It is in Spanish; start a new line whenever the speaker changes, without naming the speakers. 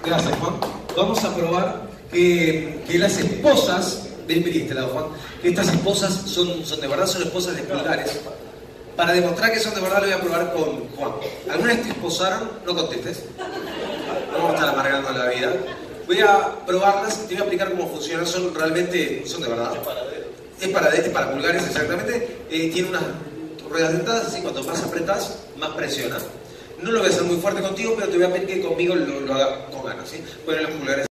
Gracias, Juan. Vamos a probar que las esposas, vení este lado, Juan, que estas esposas son de verdad, son esposas de pulgares. Para demostrar que son de verdad, lo voy a probar con Juan. ¿Alguna vez te esposaron? No contestes. No vamos a estar amargando la vida. Voy a probarlas, te voy a explicar cómo funcionan. Son realmente, son de verdad. Es para pulgares, exactamente. Tiene unas ruedas dentadas, así cuanto más apretas, más presiona. No lo voy a hacer muy fuerte contigo, pero te voy a pedir que conmigo lo haga con ganas, ¿sí? Bueno, los pulgares.